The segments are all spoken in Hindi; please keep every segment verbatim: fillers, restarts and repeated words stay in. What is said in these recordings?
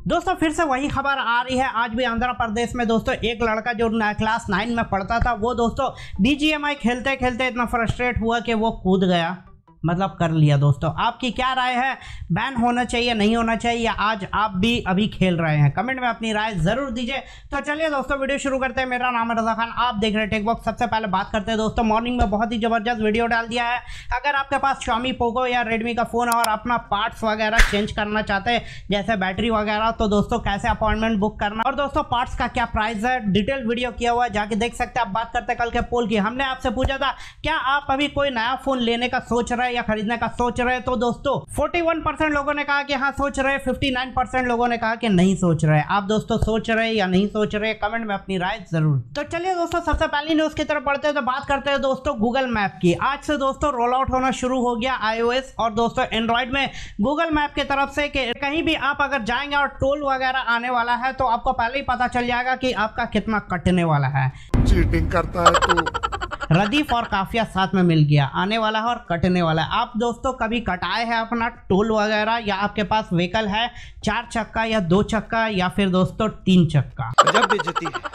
दोस्तों फिर से वही खबर आ रही है। आज भी आंध्र प्रदेश में दोस्तों एक लड़का जो क्लास नाइन में पढ़ता था वो दोस्तों बी जी एम आई खेलते खेलते इतना फ्रस्ट्रेट हुआ कि वो कूद गया, मतलब कर लिया। दोस्तों आपकी क्या राय है, बैन होना चाहिए नहीं होना चाहिए, या आज आप भी अभी खेल रहे हैं? कमेंट में अपनी राय जरूर दीजिए। तो चलिए दोस्तों वीडियो शुरू करते हैं। मेरा नाम है रजा खान, आप देख रहे हैं टेक बॉक्स। सबसे पहले बात करते हैं दोस्तों, मॉर्निंग में बहुत ही जबरदस्त वीडियो डाल दिया है। अगर आपके पास Xiaomi पोको या रेडमी का फोन है और अपना पार्ट्स वगैरह चेंज करना चाहते हैं जैसे बैटरी वगैरह, तो दोस्तों कैसे अपॉइंटमेंट बुक करना और दोस्तों पार्ट्स का क्या प्राइस है, डिटेल वीडियो किया हुआ है, जाके देख सकते हैं। आप बात करते हैं कल के पोल की। हमने आपसे पूछा था क्या आप अभी कोई नया फोन लेने का सोच रहे हैं या खरीदने का सोच रहे हैं, तो दोस्तों इकतालीस परसेंट लोगों ने कहा कि हाँ सोच रहे, उनसठ परसेंट लोगों ने कहा कि नहीं सोच रहे। आप दोस्तों सोच रहे या नहीं सोच रहे, कमेंट में अपनी राय जरूर। तो चलिए दोस्तों सबसे पहली न्यूज की तरफ बढ़ते हैं। तो बात करते हैं दोस्तों गूगल मैप की। आज से दोस्तों रोल आउट होना शुरू हो गया आईओएस और दोस्तों एंड्रॉइड में गूगल मैप की तरफ से कि कहीं भी आप अगर जाएंगे और टोल वगैरह आने वाला है तो आपको पहले ही पता चल जाएगा कि आपका कितना कटने वाला है। चीटिंग करता है तू। रदीफ और काफिया साथ में मिल गया, आने वाला है और कटने वाला है। आप दोस्तों कभी कटाए हैं अपना टोल वगैरह, या आपके पास व्हीकल है चार चक्का या दो चक्का या फिर दोस्तों तीन चक्का? गजब बेइज्जती है।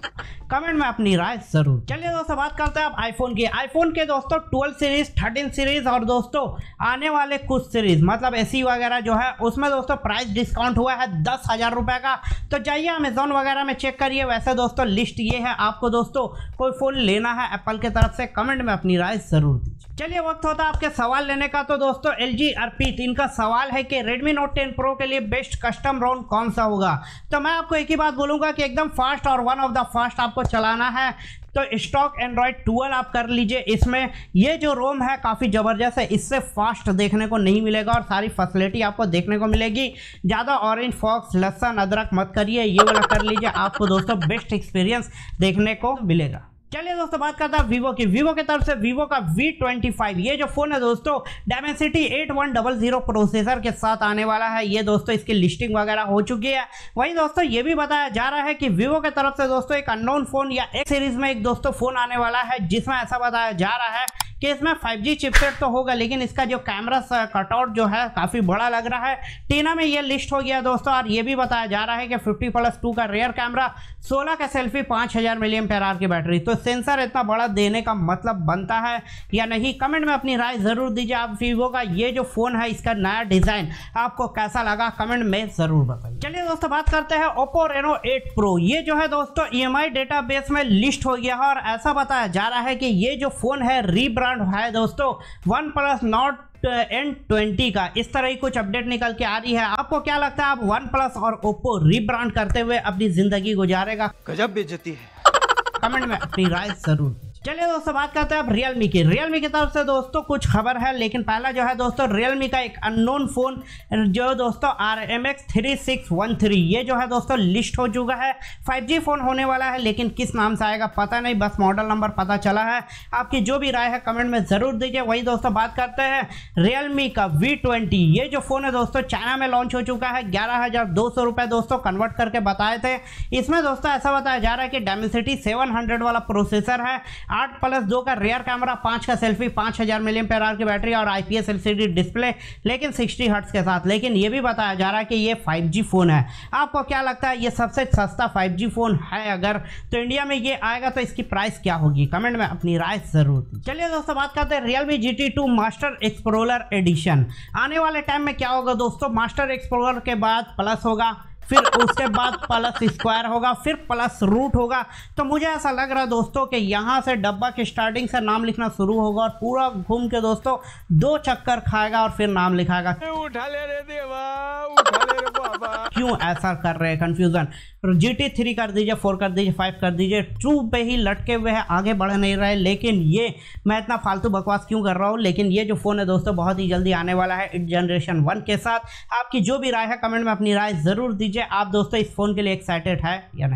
कमेंट में अपनी राय जरूर। चलिए दोस्तों बात करते हैं अब आईफोन की। आईफोन के दोस्तों ट्वेल्व सीरीज, थर्टीन सीरीज और दोस्तों आने वाले कुछ सीरीज मतलब एसी वगैरह जो है उसमें दोस्तों प्राइस डिस्काउंट हुआ है दस हजार रुपए का। तो जाइए अमेजोन वगैरह में चेक करिए। वैसे दोस्तों लिस्ट ये है, आपको दोस्तों कोई फोन लेना है एप्पल की तरफ से, कमेंट में अपनी राय जरूर दीजिए। चलिए वक्त होता है आपके सवाल लेने का। तो दोस्तों एल जी अर्पित इनका सवाल है कि रेडमी नोट टेन प्रो के लिए बेस्ट कस्टम रोम कौन सा होगा। तो मैं आपको एक ही बात बोलूंगा कि एकदम फास्ट और वन ऑफ द फास्ट आपको चलाना है तो स्टॉक एंड्रॉइड ट्वेल्व आप कर लीजिए। इसमें ये जो रोम है काफ़ी ज़बरदस्त है, इससे फास्ट देखने को नहीं मिलेगा और सारी फैसिलिटी आपको देखने को मिलेगी। ज़्यादा ऑरेंज फॉक्स लहसुन अदरक मत करिए, ये वाला कर लीजिए, आपको दोस्तों बेस्ट एक्सपीरियंस देखने को मिलेगा। चलिए दोस्तों बात करते हैं वीवो की। वीवो की तरफ से वीवो का वी ट्वेंटी फाइव ये जो फोन है दोस्तों Dimensity eight one double zero processor के साथ आने वाला है। ये दोस्तों इसकी लिस्टिंग वगैरह हो चुकी है। वहीं दोस्तों ये भी बताया जा रहा है कि वीवो की तरफ से दोस्तों एक अननोन फोन या एक सीरीज में एक दोस्तों फोन आने वाला है जिसमें ऐसा बताया जा रहा है कि इसमें फाइव जी चिपसेट तो होगा लेकिन इसका जो कैमरा कटआउट जो है काफ़ी बड़ा लग रहा है। टीना में ये लिस्ट हो गया दोस्तों। और ये भी बताया जा रहा है कि फिफ्टी प्लस टू का रेयर कैमरा, सोलह का सेल्फी, पाँच हज़ार मिली एम्पेयर आवर की बैटरी। तो सेंसर इतना बड़ा देने का मतलब बनता है या नहीं, कमेंट में अपनी राय ज़रूर दीजिए। आप वीवो का ये जो फ़ोन है इसका नया डिज़ाइन आपको कैसा लगा, कमेंट में ज़रूर बताइए। चलिए दोस्तों बात करते हैं ओप्पो रेनो एट प्रो। ये जो है दोस्तों ई एम आई डेटाबेस में लिस्ट हो गया है और ऐसा बताया जा रहा है कि ये जो फ़ोन है रीब्रांड है दोस्तों OnePlus Nord N twenty का। इस तरह की कुछ अपडेट निकल के आ रही है। आपको क्या लगता है, आप वन प्लस और ओप्पो रीब्रांड करते हुए अपनी जिंदगी गुजारेगा? गजब बेइज्जती है। कमेंट में अपनी राय जरूर। चलिए दोस्तों बात करते हैं अब रियलमी की। रियलमी की तरफ से दोस्तों कुछ खबर है, लेकिन पहला जो है दोस्तों रियलमी का एक अननोन फोन जो दोस्तों R M X three six one three ये जो है दोस्तों लिस्ट हो चुका है। फाइव जी फोन होने वाला है लेकिन किस नाम से आएगा पता नहीं, बस मॉडल नंबर पता चला है। आपकी जो भी राय है कमेंट में जरूर दीजिए। वही दोस्तों बात करते हैं रियलमी का वी ट्वेंटी। ये जो फोन है दोस्तों चाइना में लॉन्च हो चुका है, ग्यारह हजार दो सौ रुपये दोस्तों कन्वर्ट करके बताए थे। इसमें दोस्तों ऐसा बताया जा रहा है कि डायमेंसिटी सेवन हंड्रेड वाला प्रोसेसर है, आठ प्लस दो का रियर कैमरा, पाँच का सेल्फी, पाँच हज़ार मिली एम्पेयर आवर की बैटरी और आईपीएस एलसीडी डिस्प्ले, लेकिन साठ हर्ट्ज के साथ। लेकिन ये भी बताया जा रहा है कि ये फाइव जी फोन है। आपको क्या लगता है ये सबसे सस्ता फाइव जी फोन है अगर तो इंडिया में ये आएगा तो इसकी प्राइस क्या होगी, कमेंट में अपनी राय जरूर। चलिए दोस्तों बात करते हैं Realme G T two master explorer edition. आने वाले टाइम में क्या होगा दोस्तों, मास्टर एक्सप्लोरर के बाद प्लस होगा, फिर उसके बाद प्लस स्क्वायर होगा, फिर प्लस रूट होगा। तो मुझे ऐसा लग रहा है दोस्तों कि यहाँ से डब्बा की स्टार्टिंग से नाम लिखना शुरू होगा और पूरा घूम के दोस्तों दो चक्कर खाएगा और फिर नाम लिखाएगा। उठा ले रे देवा, उठा ले रे बाबा। क्यों ऐसा कर रहे हैं, कंफ्यूजन। जी टी थ्री कर दीजिए, फोर कर दीजिए, फाइव कर दीजिए, टू पे ही लटके हुए हैं, आगे बढ़ नहीं रहे। लेकिन ये मैं इतना फालतू बकवास क्यों कर रहा हूँ, लेकिन ये जो फ़ोन है दोस्तों बहुत ही जल्दी आने वाला है जनरेशन वन के साथ। आपकी जो भी राय है कमेंट में अपनी राय ज़रूर दीजिए। आप दोस्तों इस फ़ोन के लिए एक्साइटेड है या नहीं।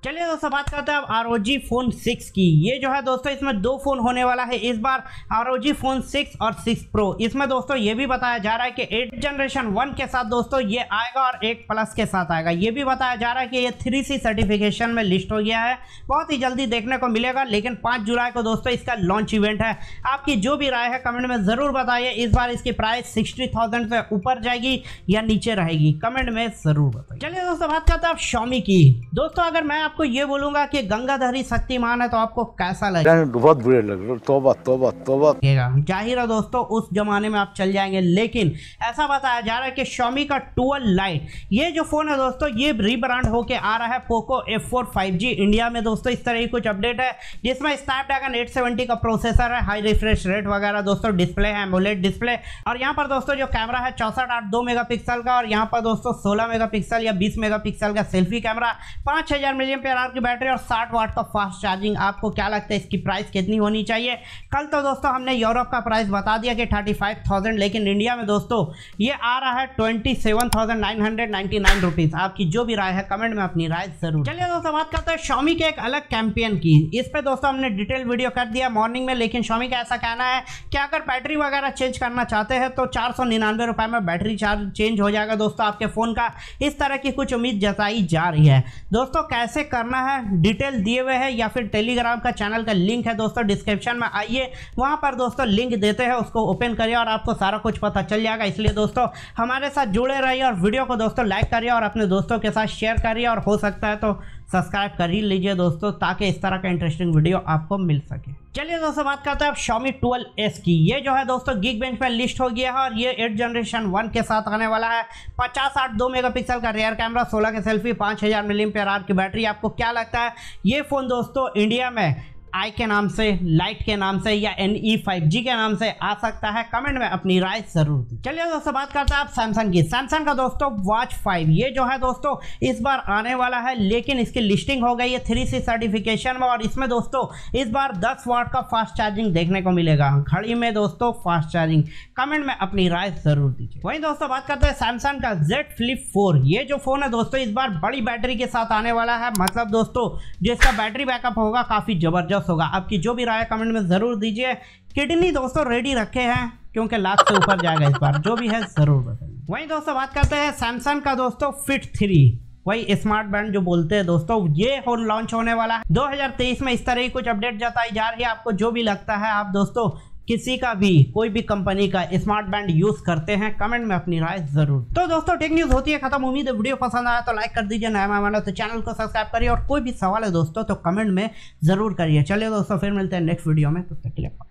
चलिए दोस्तों बात करते हैं अब R O G phone six की। ये जो है दोस्तों इसमें दो फोन होने वाला है इस बार, R O G phone six और सिक्स प्रो। इसमें दोस्तों ये भी बताया जा रहा है कि एट जनरेशन वन के साथ दोस्तों ये आएगा और एट प्लस के साथ आएगा। ये भी बताया जा रहा है कि ये थ्री सी सर्टिफिकेशन में लिस्ट हो गया है, बहुत ही जल्दी देखने को मिलेगा। लेकिन पाँच जुलाई को दोस्तों इसका लॉन्च इवेंट है। आपकी जो भी राय है कमेंट में जरूर बताइए। इस बार इसकी प्राइस सिक्सटी थाउजेंड से ऊपर जाएगी या नीचे रहेगी, कमेंट में जरूर बताइए। चलिए दोस्तों बात करते हैं अब Xiaomi की। दोस्तों अगर मैं आपको ये बोलूंगा कि गंगाधरी शक्तिमान है तो आपको कैसा लगेगा? बहुत बुरे लग रहे, तौबा तौबा तौबा। जाहिर है दोस्तों उस जमाने में आप चल जाएंगे, लेकिन ऐसा बताया जा रहा है कि Xiaomi का ट्वेल्व लाइट ये जो फोन है दोस्तों ये रीब्रांड होके आ रहा है Poco F four five G India में। दोस्तों इस तरह की कुछ अपडेट है जिसमें स्नैपड्रैगन एट सेवेंटी का प्रोसेसर है, हाई रिफ्रेश रेट वगैरह दोस्तों, डिस्प्ले है एमोलेड डिस्प्ले, और यहाँ पर दोस्तों जो कैमरा है चौसठ आठ दो मेगापिक्सल का, और यहाँ पर दोस्तों सोलह मेगापिक्सल या बीस मेगापिक्सल का सेल्फी कैमरा, पाँच हजार मिलियन पेयर आवर की बैटरी और साठ वाट का फास्ट चार्जिंग। आपको क्या लगता है इसकी प्राइस कितनी होनी चाहिए? कल तो दोस्तों हमने यूरोप का प्राइस बता दिया कि थर्टी फाइव थाउजेंड, लेकिन इंडिया में दोस्तों ये आ रहा है twenty seven thousand nine hundred ninety nine rupees. आपकी जो भी राय है कमेंट में अपनी राय जरूर। चलिए दोस्तों बात करते हैं Xiaomi के एक अलग कैंपेन की। इस पे दोस्तों हमने डिटेल वीडियो कर दिया मॉर्निंग में, लेकिन Xiaomi का ऐसा कहना है कि अगर बैटरी वगैरह चेंज करना चाहते हैं तो चार सौ निन्यानवे रुपए में बैटरी चार्ज चेंज हो जाएगा दोस्तों आपके फोन का। इस तरह की कुछ उम्मीद जताई जा रही है। दोस्तों कैसे करना है डिटेल दिए हुए हैं, या फिर टेलीग्राम का चैनल का लिंक है दोस्तों डिस्क्रिप्शन में, आइए वहां पर दोस्तों लिंक देते हैं, उसको ओपन करिए और आपको सारा कुछ पता चल जाएगा। इसलिए दोस्तों हमारे साथ जुड़े रहिए और वीडियो को दोस्तों लाइक करिए और अपने दोस्तों के साथ शेयर करिए, और हो सकता है तो सब्सक्राइब कर ही लीजिए दोस्तों, ताकि इस तरह का इंटरेस्टिंग वीडियो आपको मिल सके। चलिए दोस्तों बात करते हैं अब Xiaomi ट्वेल्व एस की। ये जो है दोस्तों गीक बेंच पे लिस्ट हो गया है और ये एट जनरेशन वन के साथ आने वाला है। पचास आठ दो मेगापिक्सल का रियर कैमरा, सोलह के सेल्फी, पाँच हजार मिलियन पेयर आवर की बैटरी। आपको क्या लगता है ये फोन दोस्तों इंडिया में आई के नाम से, लाइट के नाम से या एन ई फाइव जी के नाम से आ सकता है? कमेंट में अपनी राय जरूर दी। चलिए दोस्तों बात करते हैं आप सैमसंग की। सैमसंग का दोस्तों वॉच फाइव ये जो है दोस्तों इस बार आने वाला है, लेकिन इसकी लिस्टिंग हो गई है थ्री सी सर्टिफिकेशन में, और इसमें दोस्तों इस बार दस वाट का फास्ट चार्जिंग देखने को मिलेगा घड़ी में दोस्तों, फास्ट चार्जिंग। कमेंट में अपनी राय जरूर दीजिए। वहीं दोस्तों बात करते हैं सैमसंग का Z Flip फोर। ये जो फोन है दोस्तों इस बार बड़ी बैटरी के साथ आने वाला है, मतलब दोस्तों जिसका बैटरी बैकअप होगा काफी जबरदस्त होगा। आपकी जो भी राय कमेंट में जरूर दीजिए। किडनी दोस्तों रेडी रखे हैं क्योंकि लाख से ऊपर जाएगा इस बार, जो भी है जरूर बताइए। वहीं दोस्तों बात करते हैं सैमसंग का दोस्तों फिट थ्री, वही स्मार्ट बैंड जो बोलते हैं दोस्तों, ये हो लॉन्च होने वाला है दो हज़ार तेईस में। इस तरह की कुछ अपडेट जताई जा रही है। आपको जो भी लगता है, आप दोस्तों किसी का भी कोई भी कंपनी का स्मार्ट बैंड यूज करते हैं, कमेंट में अपनी राय जरूर। तो दोस्तों टेक न्यूज होती है खत्म। उम्मीद है वीडियो पसंद आया तो लाइक कर दीजिए, नया मेहमान हो तो चैनल को सब्सक्राइब करिए, और कोई भी सवाल है दोस्तों तो कमेंट में जरूर करिए। चलिए दोस्तों फिर मिलते हैं नेक्स्ट वीडियो में, तब तक के लिए।